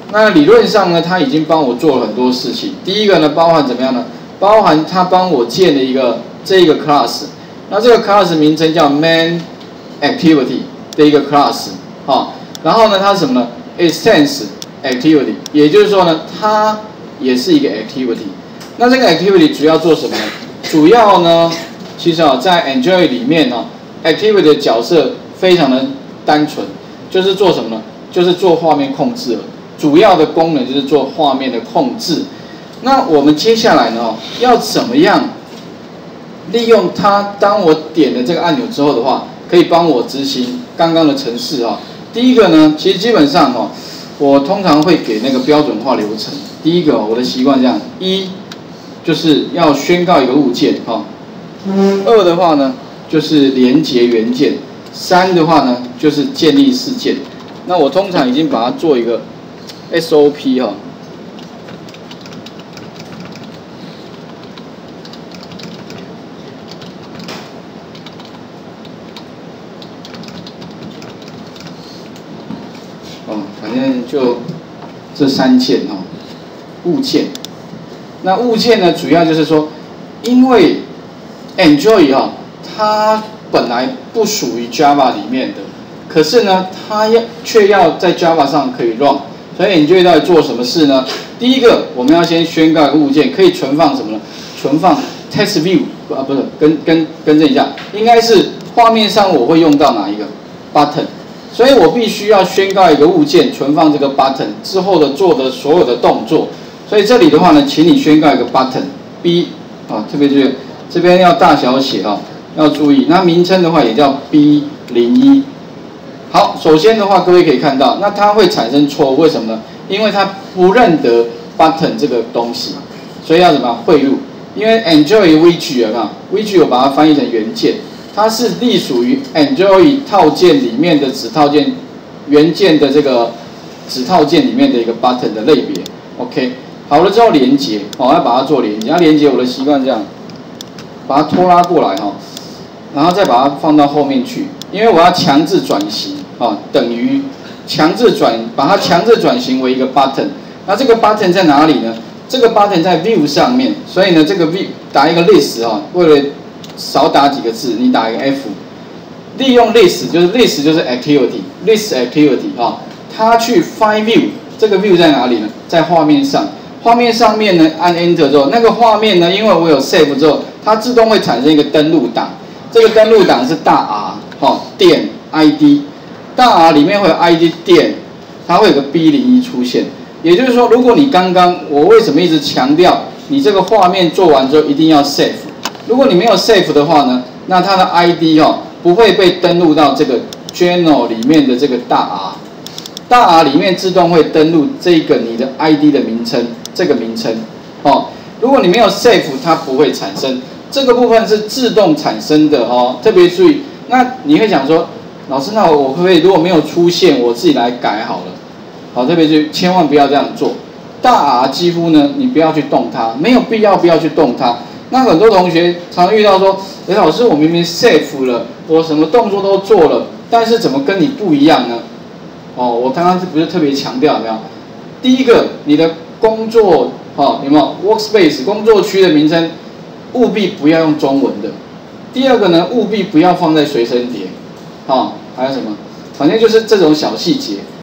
那理论上呢，它已经帮我做了很多事情。第一个呢，包含怎么样呢？包含它帮我建了这一个 class， 那这个 class 名称叫 main activity 的一个 class， 然后呢，它是什么呢 ？extends activity， 也就是说呢，它也是一个 activity。那这个 activity 主要做什么呢？主要呢，其实在 Android 里面activity 的角色非常的单纯，就是做什么呢？就是做画面控制了。主要的功能就是做画面的控制。那我们接下来呢，要怎么样利用它？当我点了这个按钮之后的话，可以帮我执行刚刚的程式第一个呢，其实基本上我通常会给那个标准化流程。第一个我的习惯这样：一就是要宣告一个物件二的话呢就是连接元件，三的话呢就是建立事件。那我通常已经把它做一个 SOP 反正就这3件物件。那物件呢，主要就是说，因为 Android 它本来不属于 Java 里面的，可是呢，它却要在 Java 上可以 run， 所以 Android 到底做什么事呢？第一个，我们要先宣告一个物件可以存放什么呢？存放 text view 不是，更正一下，应该是画面上我会用到哪一个 button， 所以我必须要宣告一个物件存放这个 button 之后的做的所有的动作。所以这里的话呢，请你宣告一个 button B 特别注意这边要大小写要注意。那名称的话也叫 B01。好，首先的话，各位可以看到，那它会产生错误，为什么呢？因为它不认得 button 这个东西，所以要怎么汇入？因为 Android widget 有没有 ？widget 我把它翻译成元件，它是隶属于 Android 套件里面的子套件元件的这个子套件里面的一个 button 的类别。OK。好了之后连接，要把它做连接。要连接我的习惯这样，把它拖拉过来然后再把它放到后面去，因为我要强制转型等于把它强制转型为一个 button。那这个 button 在哪里呢？这个 button 在 view 上面，所以呢，这个 view 打一个 list 为了少打几个字，你打一个 F， 利用 list 就是 activity，list activity 它去 find view， 这个 view 在哪里呢？在画面上。画面上面呢，按 Enter 之后，那个画面呢，因为我有 Save 之后，它自动会产生一个登录档。这个登录档是大 R 点 ID， 大 R 里面会有 ID 点，它会有个 B01 出现。也就是说，如果你刚刚我为什么一直强调你这个画面做完之后一定要 Save？ 如果你没有 Save 的话呢，那它的 ID 不会被登录到这个 General 里面的这个大 R。大 R 里面自动会登录这个你的 ID 的名称，这个名称如果你没有 save， 它不会产生。这个部分是自动产生的特别注意。那你会讲说，老师，那我可不可以如果没有出现，我自己来改好了？特别注意，千万不要这样做。大 R 几乎呢，你不要去动它，没有必要不要去动它。那很多同学常遇到说，老师，我明明 save 了，我什么动作都做了，但是怎么跟你不一样呢？我刚刚不是特别强调有没有？第一个，你的工作有没有 workspace 工作区的名称，务必不要用中文的。第二个呢，务必不要放在随身碟，还有什么？反正就是这种小细节。